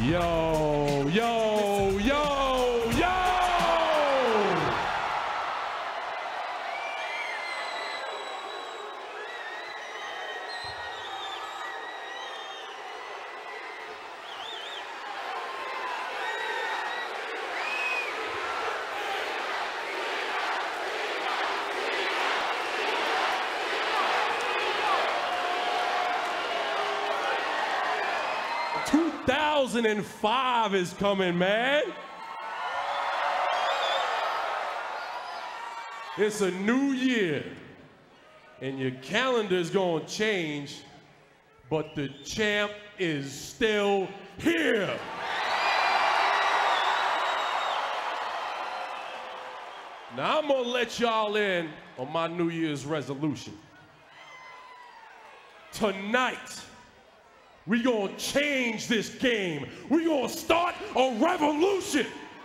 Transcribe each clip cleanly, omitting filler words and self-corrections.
Yo, yo, yo, yo! 2005 is coming, man. It's a new year, and your calendar's gonna change, but the champ is still here. Now I'm gonna let y'all in on my New Year's resolution. Tonight, we gonna change this game. We gonna start a revolution.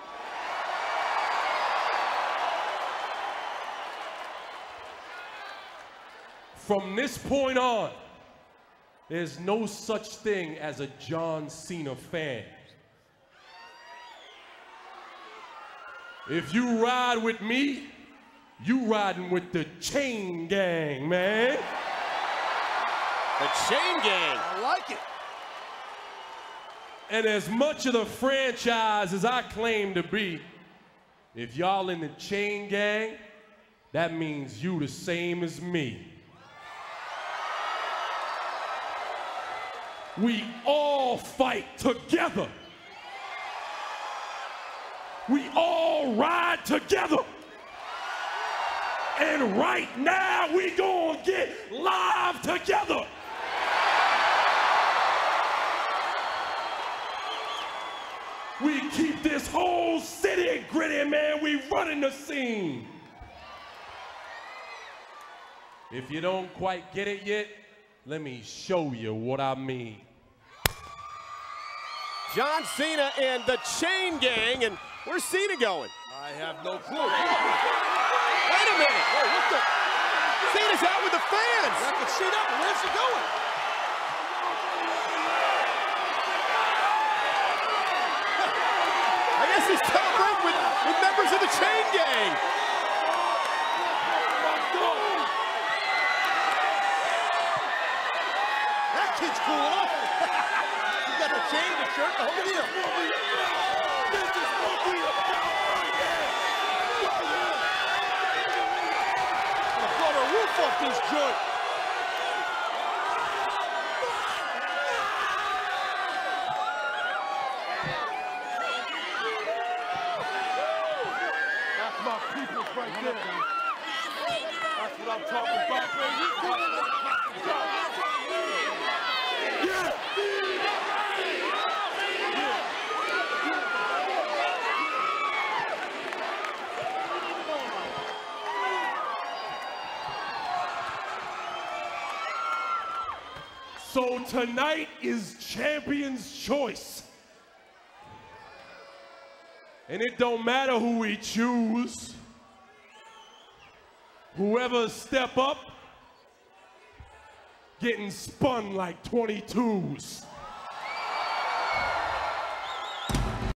From this point on, there's no such thing as a John Cena fan. If you ride with me, you riding with the Chain Gang, man. The Chain Gang. I like it. And as much of the franchise as I claim to be, if y'all in the Chain Gang, that means you the same as me. We all fight together. We all ride together. And right now, we gonna get live together. We keep this whole city gritty, man. We running the scene. If you don't quite get it yet, let me show you what I mean. John Cena and the Chain Gang, and where's Cena going? I have no clue. Wait a minute. Whoa, what the? Cena's out with the fans. Back the seat up. Where's he going? I guess he's celebrating with members of the Chain Gang. That kid's cool off. You got the chain, the shirt, the whole deal. This is what we about right here. I'm gonna blow the roof off this joint. That's my people's right there. That's what I'm talking about, baby. So tonight is Champion's Choice. And it don't matter who we choose. Whoever step up, getting spun like 22s.